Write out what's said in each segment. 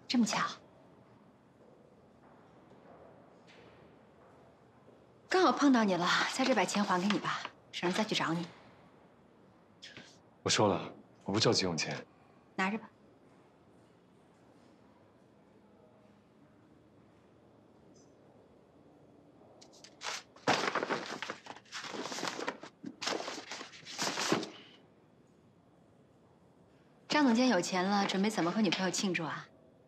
这么巧，刚好碰到你了，在这把钱还给你吧，省得再去找你。 我说了，我不着急用钱。 拿着吧。张总监有钱了，准备怎么和女朋友庆祝啊？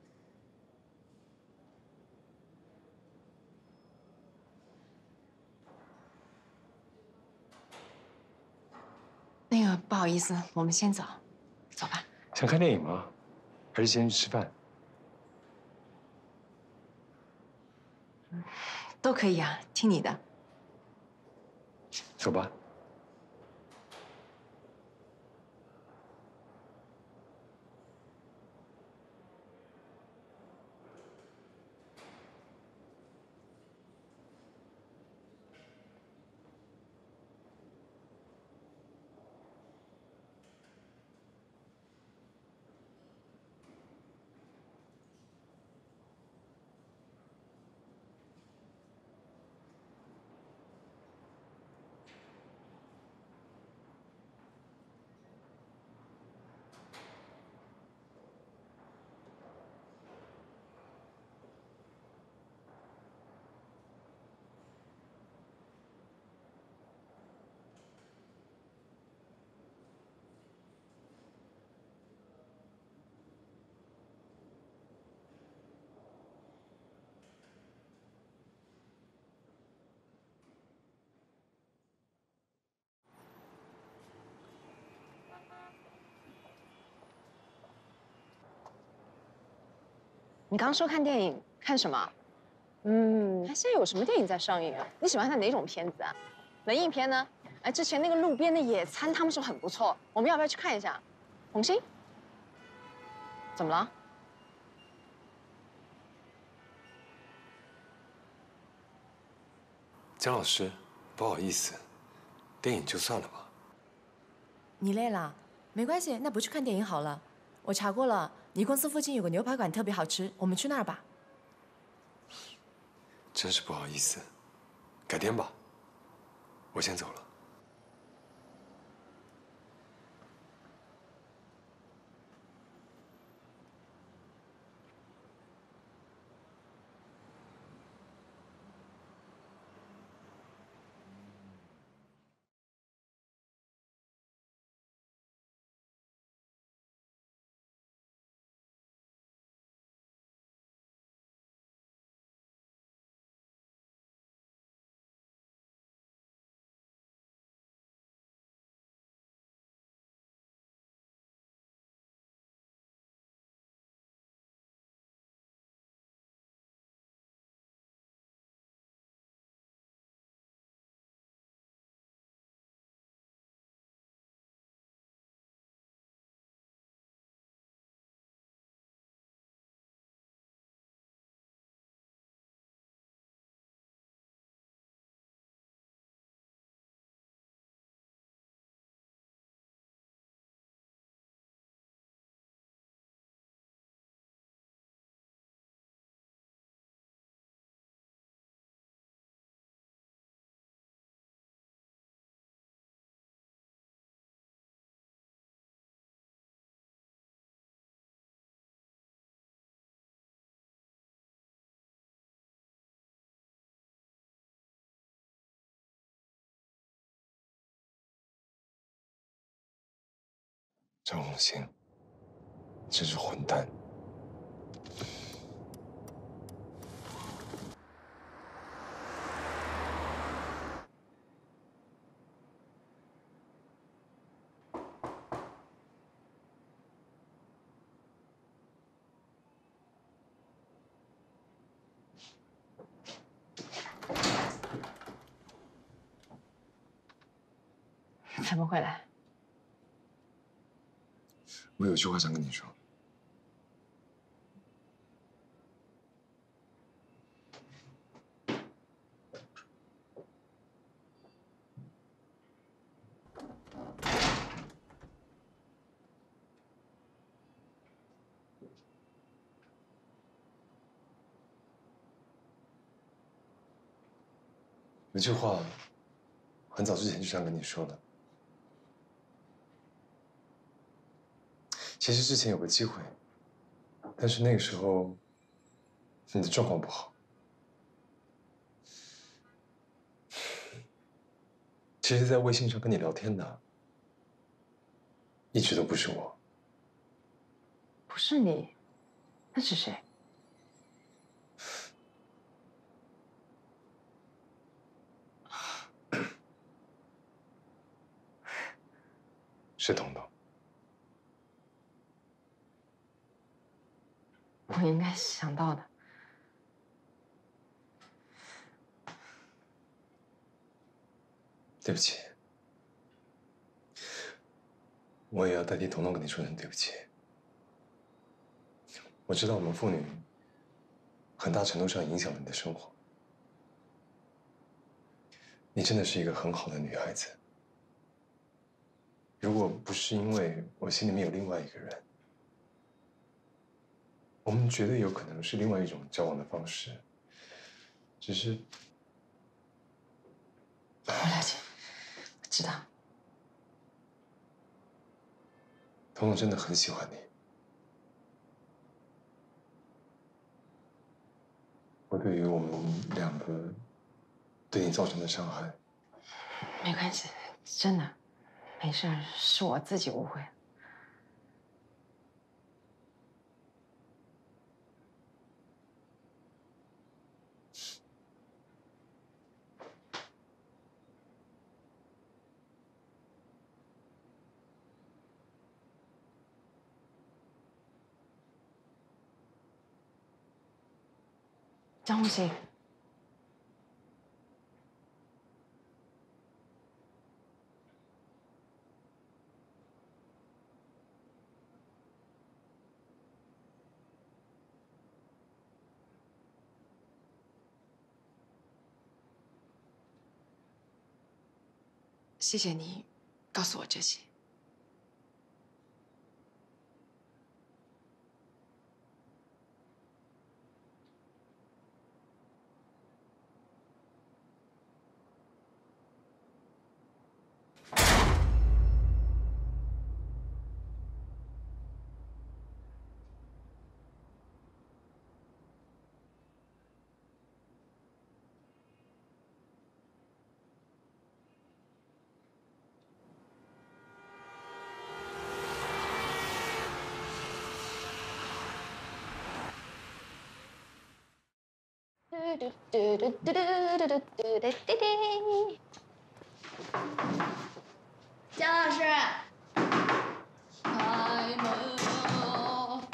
那个不好意思，我们先走，走吧。 想看电影吗？还是先去吃饭？ 都可以啊，听你的。 走吧。 你刚刚说看电影，看什么？现在有什么电影在上映啊？你喜欢看哪种片子啊？文艺片呢？哎，之前那个路边的野餐，他们说很不错，我们要不要去看一下？红星？怎么了？ 姜老师，不好意思，电影就算了吧。 你累了？没关系，那不去看电影好了。我查过了，你公司附近有个牛排馆特别好吃，我们去那儿吧。 真是不好意思，改天吧。我先走了。张红星，真是混蛋！ 怎么会来？ 我有句话想跟你说。 有句话，很早之前就想跟你说了。其实之前有个机会，但是那个时候你的状况不好。其实，在微信上跟你聊天的，一直都不是我。 不是你，那是谁？ 是彤彤。 我应该想到的。 对不起，我也要代替彤彤跟你说声对不起。我知道我们父女很大程度上影响了你的生活。你真的是一个很好的女孩子。如果不是因为我心里面有另外一个人，我们绝对有可能是另外一种交往的方式。只是， 我了解，我知道。 彤彤真的很喜欢你。我对于我们两个对你造成的伤害， 没关系，真的，没事儿，是我自己误会了。张无忌， 谢谢你告诉我这些。 姜老师，开门啊！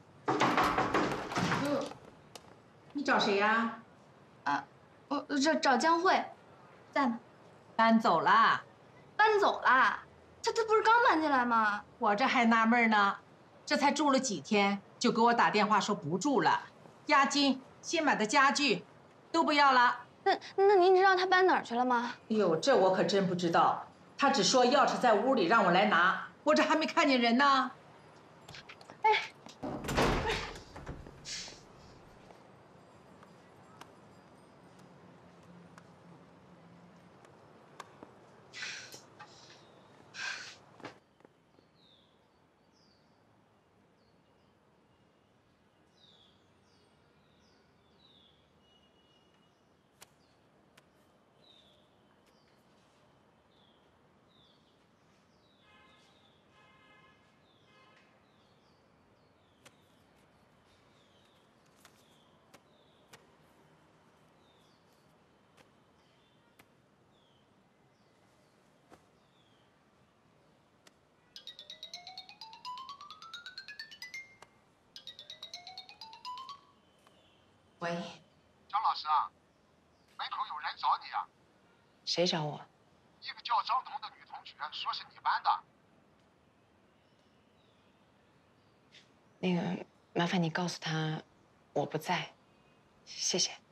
你找谁呀？ 我找江慧，在呢。 搬走了。 搬走啦？他不是刚搬进来吗？ 我这还纳闷呢，这才住了几天，就给我打电话说不住了，押金、新买的家具都不要了。 那您知道他搬哪儿去了吗？ 哎呦，这我可真不知道。他只说钥匙在屋里，让我来拿。我这还没看见人呢。 哎。 喂， 张老师啊，门口有人找你啊。 谁找我？ 一个叫张彤的女同学，说是你班的。 那个，麻烦你告诉他我不在，谢谢。